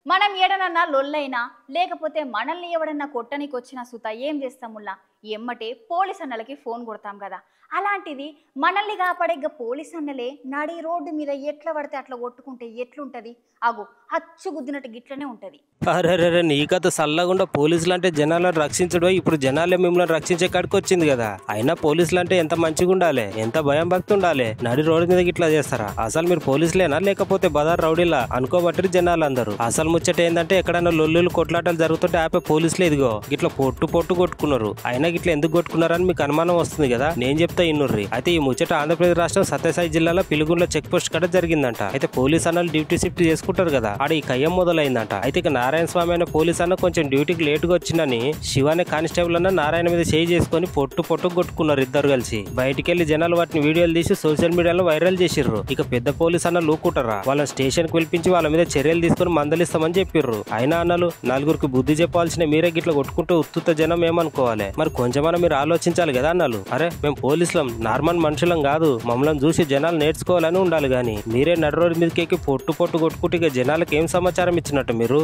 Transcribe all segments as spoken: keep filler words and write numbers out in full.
మనం ఏడనన్నా లొల్లైనా లేకపోతే మనల్ని ఎవడన్నా కొట్టనికి వచ్చిన సుత ఏం చేస్తాముల్లా ఎమ్మటే పోలీస్ అన్నలకి ఫోన్ కొడతాం కదా. అలాంటిది మనల్ని కాపాడేగ పోలీస్ అన్నలే నడి రోడ్డు మీద ఎట్లా పడితే అట్లా కొట్టుకుంటే ఎట్లుంటది? అగో హచ్చు గుద్దినట్టు గిట్లనే ఉంటది. అరే నీ కథ సల్లగుండా పోలీసులు అంటే జనాలను రక్షించడం, ఇప్పుడు జనాలే మిమ్మల్ని రక్షించే కాడికి వచ్చింది కదా. అయినా పోలీసులు అంటే ఎంత మంచిగా ఉండాలి, ఎంత భయం భక్తి ఉండాలి. నడి రోడ్డు మీద ఇట్లా చేస్తారా? అసలు మీరు పోలీసులేనా లేకపోతే బదార్ రౌడీలా అనుకోబట్టి జనాలు అందరూ. అసలు ముచ్చట ఏంటంటే ఎక్కడైనా లొల్లులు కొట్లాటలు జరుగుతుంటే ఆపే పోలీసులు ఇదిగో ఇట్లా పొట్టు పొట్టు కొట్టుకున్నారు. అయినా ఇట్లా ఎందుకు కొట్టుకున్నారని మీకు అనుమానం వస్తుంది కదా. నేను చెప్తా ఇన్నుర్రి. అయితే ఈ ముచ్చట ఆంధ్రప్రదేశ్ రాష్ట్రం సత్యసాయి జిల్లాలో పిలుగుండ్ల చెక్ పోస్ట్ కడ జరిగిందంట. అయితే పోలీస్ అన్నలు డ్యూటీ షిఫ్ట్ చేసుకుంటారు కదా, ఆడ ఈ కయ్యం మొదలైందంట. అయితే ఇక నారాయణ స్వామి అనే పోలీస్ అన్న కొంచెం డ్యూటీకి లేటుగా వచ్చిందని శివ అనే కానిస్టేబుల్ అన్న నారాయణ మీద చేయి చేసుకుని పొట్టు పొట్టు కొట్టుకున్నారు ఇద్దరు కలిసి. బయటికి వెళ్లి జనాలు వాటిని వీడియోలు తీసి సోషల్ మీడియాలో వైరల్ చేసిర్రు. ఇక పెద్ద పోలీస్ అన్న లూకుంటారా, వాళ్ళని స్టేషన్ కి పిలిపించి వాళ్ళ మీద చర్యలు తీసుకుని మందలిస్తామని చెప్పిర్రు. అయినా అన్నలు నలుగురికి బుద్ధి చెప్పాల్సిన మీరే గిట్లా కొట్టుకుంటూ ఉత్తుత జనం ఏమనుకోవాలి? మరి కొంచెమన్నా మీరు ఆలోచించాలి కదా అన్నలు. అరే మేము పోలీసులం, నార్మల్ మనుషులం కాదు, మమ్మల్ని చూసి జనాలు నేర్చుకోవాలని ఉండాలి గాని మీరే నడు రోడ్డు మీదకి పొట్టు పొట్టు కొట్టుకుంటే ఇక జనాలకు ఏం సమాచారం ఇచ్చినట్టు మీరు?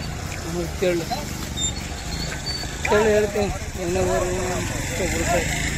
ಕೇಳಿ ಹೇಳ್ತೀನಿ